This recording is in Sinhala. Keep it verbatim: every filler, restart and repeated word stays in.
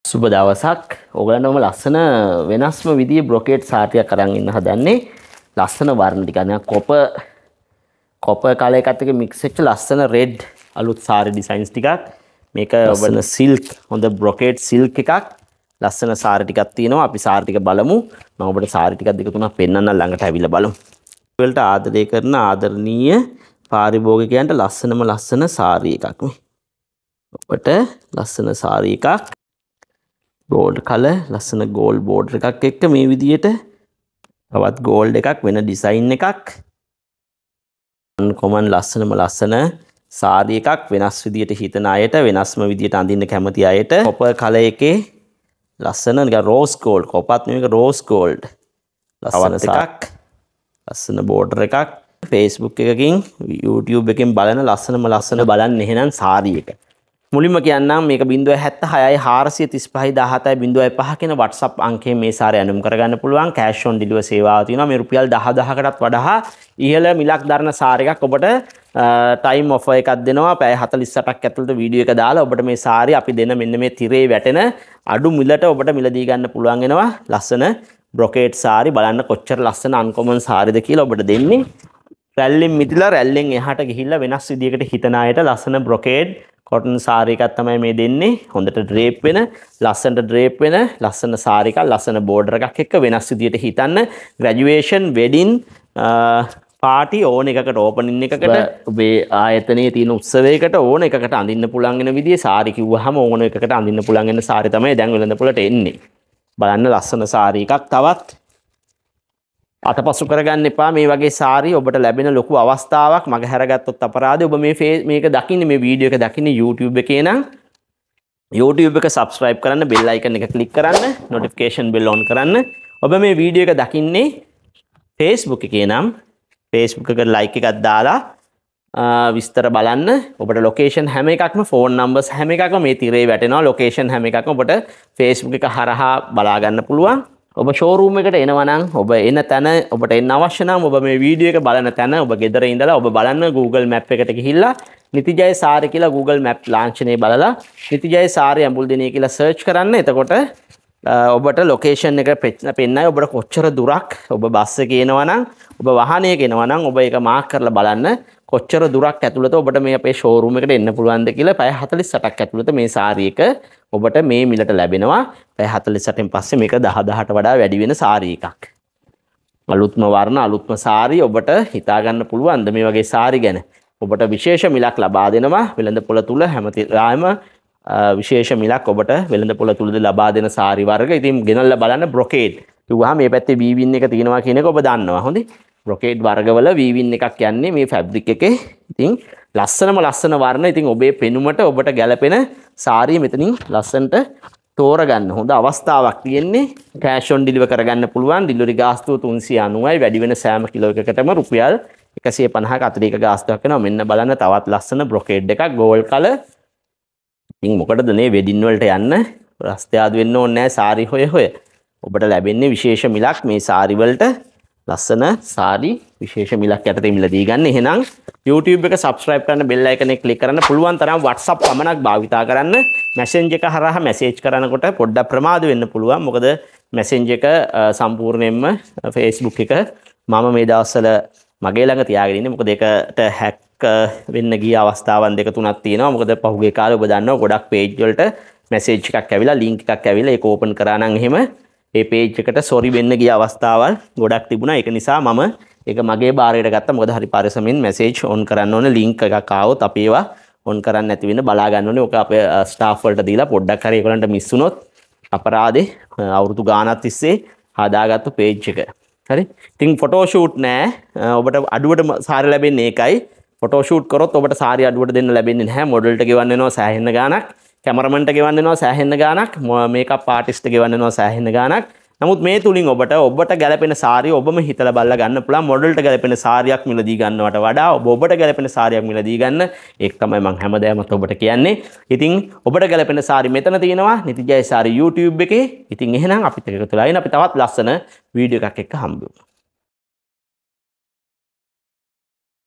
සුබ දවසක්. ඔයගලන්ටම ලස්සන වෙනස්ම විදිහේ බ්‍රොකේඩ් සාරියක් අරන් ඉන්න හදන්නේ. ලස්සන වර්ණ ටික අනේ කොප කොප කලර් එකත් එක්ක මික්ස් වෙච්ච ලස්සන රෙඩ් අලුත් සාරි ඩිසයින්ස් ටිකක්. මේක ඔබන සිල්ක් හොඳ බ්‍රොකේඩ් සිල්ක් එකක්. ලස්සන සාරි ටිකක් තියෙනවා. අපි සාරි ටික බලමු. මම ඔබට සාරි ටිකක් දෙක තුනක් පෙන්නන්න ළඟට ඇවිල්ලා බලමු. වලට ආදරය කරන ආදරණීය පාරිභෝගිකයන්ට ලස්සනම ලස්සන සාරි එකක් මේ. ඔබට ලස්සන සාරි එකක්. gold color ලස්සන gold border එකක් එක්ක මේ විදියට තවත් gold එකක් වෙන design එකක් uncommon ලස්සනම ලස්සන සාරි එකක් වෙනස් විදියට හිතන අයට වෙනස්ම විදියට අඳින්න කැමති අයට copper color එකේ ලස්සන නිකන් rose gold කොපත් නෙමෙයි rose gold ලස්සන එකක් ලස්සන border එකක් Facebook එකකින් YouTube එකකින් බලන ලස්සනම ලස්සන බලන්න එහෙනම් සාරි එක මුලින්ම කියන්නම් මේක zero seven six four three five one seven zero five කියන WhatsApp අංකයෙන් මේ සාරය අනුම් කරගන්න පුළුවන් cash on delivery සේවාව තියෙනවා මේ රුපියල් ten thousand කටත් වඩා ඉහළ මිලක් දරන සාරි එකක් ඔබට time offer එකක් දෙනවා පැය forty-eight ක් ඇතුළත වීඩියෝ එක දාලා ඔබට මේ සාරි අපි දෙන මෙන්න මේ තිරේ වැටෙන අඩු මිලට ඔබට මිලදී ගන්න පුළුවන් වෙනවා ලස්සන brocade සාරි බලන්න කොච්චර ලස්සන uncommon සාරිද කියලා ඔබට දෙන්නේ රැල්ලෙන් මිදලා රැල්ලෙන් එහාට ගිහිල්ලා වෙනස් විදියකට හිතන අයට ලස්සන brocade cotton සාරි එකක් තමයි මේ දෙන්නේ හොඳට drape වෙන ලස්සනට drape වෙන ලස්සන සාරි එකක් ලස්සන border එකක් එක්ක වෙනස් විදියට හිතන්න graduation wedding party ඕන එකකට opening එකකට ඔබේ ආයතනයේ තියෙන උත්සවයකට ඕන එකකට අඳින්න පුළුවන් වෙන විදිහේ සාරි කිව්වහම ඕන එකකට අඳින්න පුළුවන් වෙන සාරි තමයි දැන් වෙළඳපොළට එන්නේ බලන්න ලස්සන සාරි එකක් තවත් අතපසු කරගන්න එපා මේ වගේ සාරි ඔබට ලැබෙන ලොකු අවස්ථාවක් මග හැරගත්තොත් අපරාධය ඔබ මේ මේක දකින්නේ මේ වීඩියෝ එක දකින්නේ YouTube එකේ නම් YouTube එක subscribe කරන්න bell icon එක click කරන්න notification bell on කරන්න ඔබ මේ වීඩියෝ එක දකින්නේ Facebook එකේ නම් Facebook එකට like එකක් දාලා විස්තර බලන්න ඔබට location හැම එකක්ම phone numbers හැම එකක්ම මේ තිරේ වැටෙනවා location හැම එකක්ම ඔබට Facebook එක හරහා බලා ගන්න පුළුවන් ඔබ showroom එකට එනවා නම් ඔබ එන තැන ඔබට එන්න අවශ්‍ය නම් ඔබ මේ වීඩියෝ එක බලන තැන ඔබ ගෙදර ඉඳලා ඔබ බලන්න Google Map එකට ගිහිල්ලා නිතිජය සාරි කියලා Google Map ලාංඡනය බලලා නිතිජය සාරි ඇඹුල් දිනේ කියලා search කරන්න එතකොට ඔබට location එක පෙන්නයි ඔබට කොච්චර දුරක් ඔබ බස් එකේ එනවා නම් ඔබ වාහනයක එනවා නම් ඔබ ඒක මාක් කරලා බලන්න කොච්චර දුරක් ඇතුළත ඔබට මේ අපේ showroom එකට එන්න පුළුවන්ද කියලා පැය forty-eight ක් ඇතුළත මේ සාරි එක ඔබට මේ මිලට ලැබෙනවා පැය forty-eight න් පස්සේ මේක ten ට වඩා වැඩි වෙන සාරි එකක් අලුත්ම වර්ණ අලුත්ම සාරි ඔබට හිතා ගන්න පුළුවන්ද මේ වගේ සාරි ගැන ඔබට විශේෂ මිලක් ලබා දෙනවා වෙළඳපොළ තුල හැමතිස්සෙම විශේෂ මිලක් ඔබට වෙළඳපොළ තුලද ලබා දෙන සාරි වර්ග ඉතින් ගෙනල්ලා බලන්න brocade කිව්වහම මේ පැත්තේ weaving එක තියෙනවා කියන එක ඔබ දන්නවා හොඳේ brocade වර්ගවල weaving එකක් යන්නේ මේ fabric එකේ ඉතින් ලස්සනම ලස්සන වර්ණ ඉතින් ඔබේ පෙනුමට ඔබට ගැළපෙන සාරිය මෙතනින් ලස්සනට තෝරගන්න හොඳ අවස්ථාවක් තියෙන්නේ cash on deliver කරගන්න පුළුවන් delivery ගාස්තුව තුන්සිය අනූවයි වැඩි වෙන සෑම කිලෝ එකකටම රුපියල් එකසිය පනහක අතිරේක ගාස්තුවක් වෙනවා මෙන්න බලන්න තවත් ලස්සන brocade එකක් gold color ඉතින් මොකටද මේ wedding වලට යන්න රස්තියාදු වෙන්න ඕනේ නැහැ සාරි හොය හොය ඔබට ලැබෙන්නේ විශේෂ මිලක් මේ සාරි වලට ලස්සන සාරි විශේෂ මිලක් යටතේ මිලදී ගන්න. එහෙනම් YouTube එක subscribe කරන්න bell icon එක click කරන්න පුළුවන් තරම් WhatsApp පමණක් භාවිතා කරන්න. Messenger එක හරහා message කරනකොට පොඩ්ඩක් ප්‍රමාද වෙන්න පුළුවන්. මොකද Messenger එක සම්පූර්ණයෙන්ම Facebook එක මම මේ දවස්වල මගේ ළඟ තියාගෙන ඉන්නේ. මොකද ඒකට hack වෙන්න ගිය අවස්ථාවන් දෙක තුනක් තියෙනවා. මොකද පහුගිය කාලේ ඔබ දන්නවා ගොඩක් page වලට message එකක් ඇවිල්ලා link එකක් ඇවිල්ලා ඒක open කරා නම් එහෙම ඒ page එකට sorry වෙන්න ගිය අවස්ථාවල් ගොඩක් තිබුණා. ඒක නිසා මම ඒක මගේ බාරයට ගත්තා. මොකද හරි පරිස්සමින් message on කරන්න ඕනේ. link එකක් ආවොත් අපි ඒවා on කරන්න නැති වෙන්න බලා ගන්න ඕනේ. ඔක අපේ staff වලට දීලා පොඩ්ඩක් හරි ඒගොල්ලන්ට miss වුණොත් අපරාධේ අවුරුදු ගාණක් තිස්සේ හදාගත්තු page එක. හරි. ඉතින් photo shoot නෑ. ඔබට අඩුවට සාරි ලැබෙන්නේ ඒකයි. photo shoot කරොත් ඔබට සාරි අඩුවට දෙන්න ලැබෙන්නේ නැහැ. model ට ගෙවන්න වෙනවා සෑහෙන ගාණක්. කැමරමන්ට ගෙවන්න වෙනවා සෑහෙන ගාණක් මේකප් ආටිස්ට් ගෙවන්න වෙනවා සෑහෙන ගාණක් නමුත් මේ තුලින් ඔබට ඔබට ගැලපෙන සාරිය ඔබම හිතලා බලලා ගන්න පුළුවන් මොඩල්ට ගැලපෙන සාරියක් මිලදී ගන්නවට වඩා ඔබ ඔබට ගැලපෙන සාරියක් මිලදී ගන්න ඒක තමයි මම හැමදාම ඔබට කියන්නේ ඉතින් ඔබට ගැලපෙන සාරි මෙතන තියෙනවා නිතිජය සාරි YouTube එකේ ඉතින් එහෙනම් අපිත් එක්ක එකතු වෙලා ඉන්න අපි තවත් ලස්සන වීඩියෝ එකක් එක්ක හම්බ වෙමු